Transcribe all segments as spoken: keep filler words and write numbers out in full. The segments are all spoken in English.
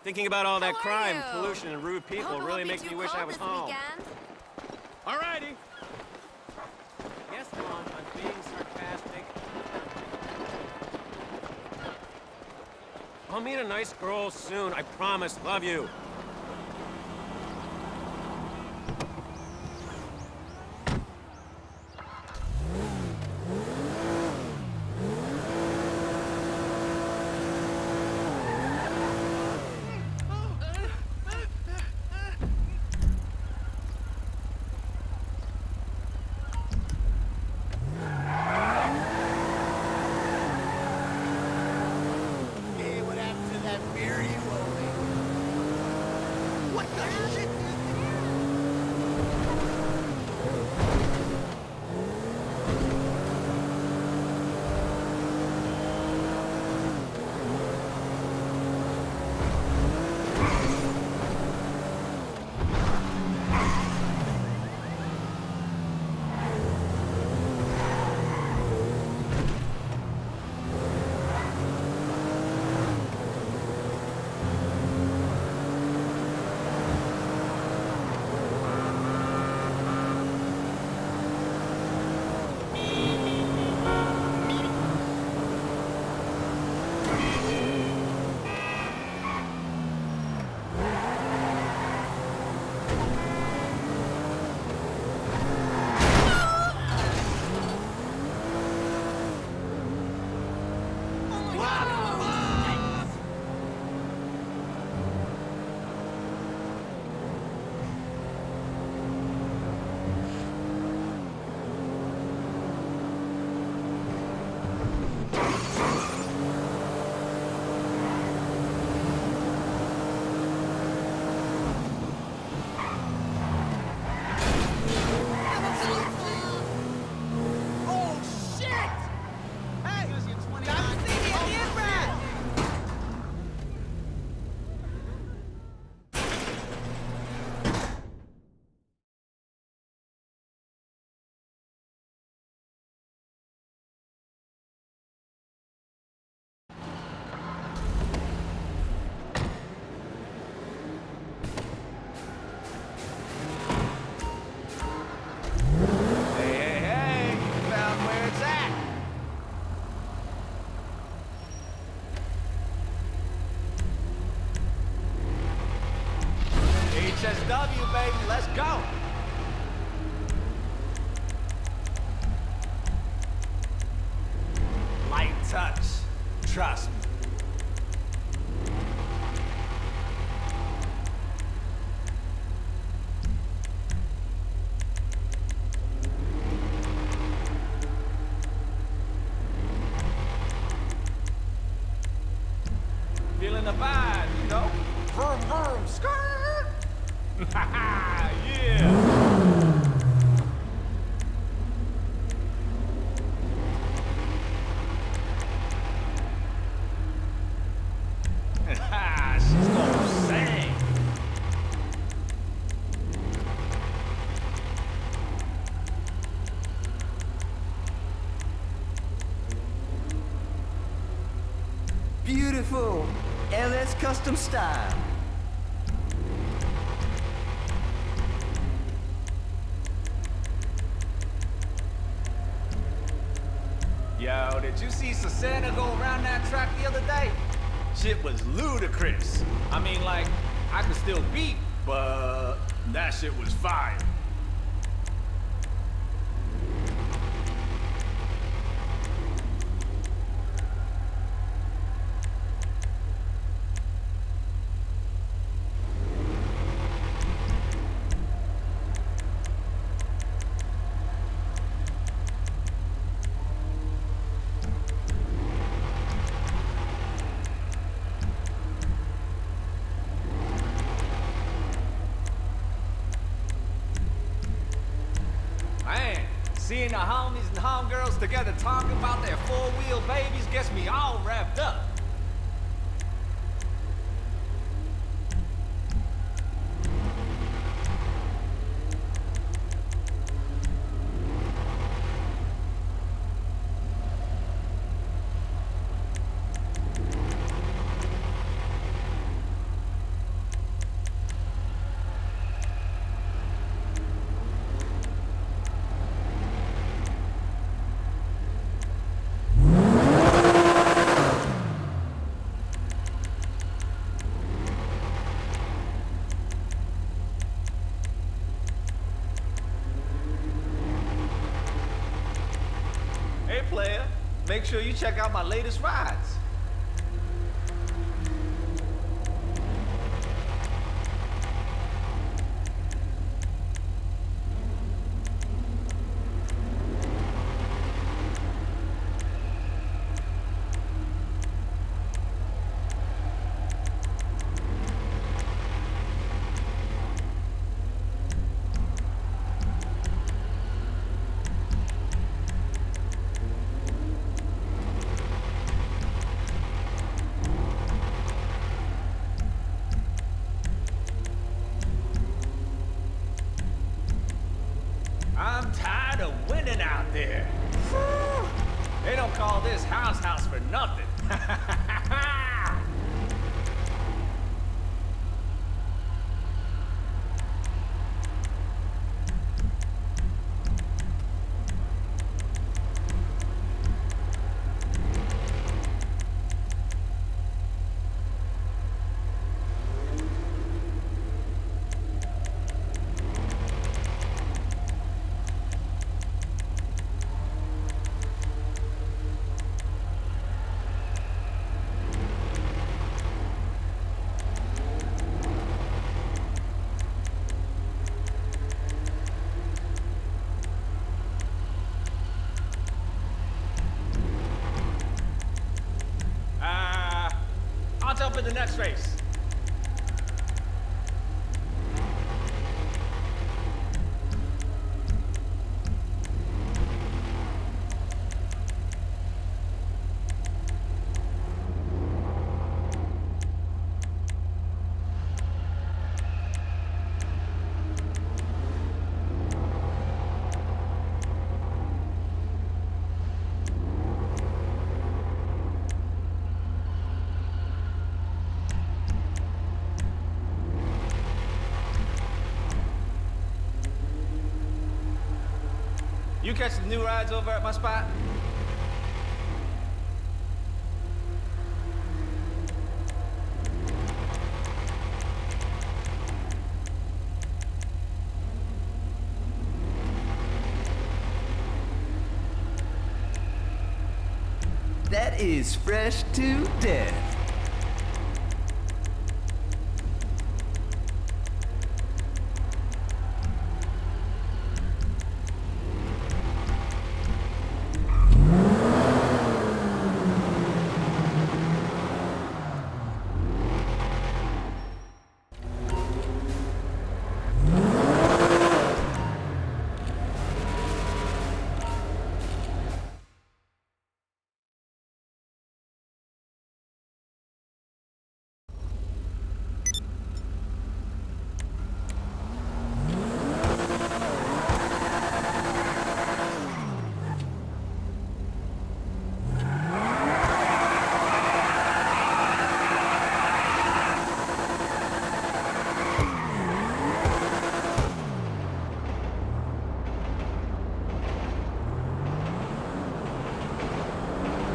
Thinking about all that How are crime, you? pollution, and rude I people hope it really won't be makes too me wish cold I was this home. weekend. Alrighty. Yes, Mom, I'm being sarcastic. I'll meet a nice girl soon, I promise. Love you. H S W, baby, let's go! Light touch, trust me. Feeling the vibe, you know? Vroom, vroom, skirt! Yeah! She's gonna sing! Beautiful L S Custom Style. Yo, did you see Susana go around that track the other day? Shit was ludicrous. I mean, like, I could still beat, but that shit was fire. Seeing the homies and homegirls together talking about their four-wheel babies gets me all wrapped up. make sure you check out my latest rides. I'm tired of winning out there. They don't call this house house for nothing. I'll jump in the next race. You catch the new rides over at my spot? That is fresh to death.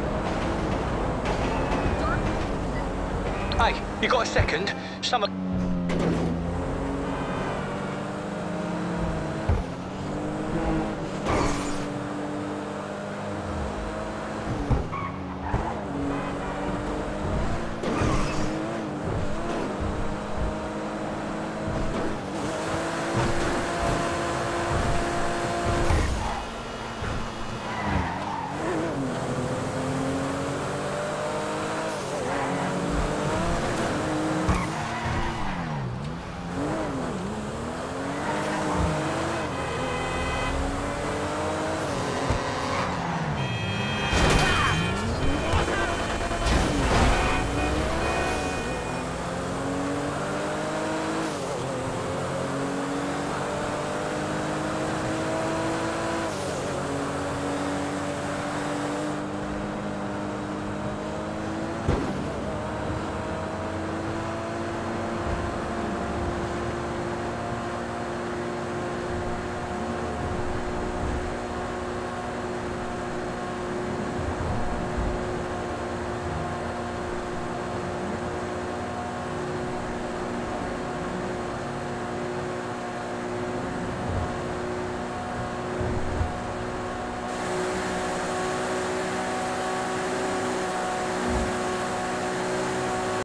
Hey, you got a second? Some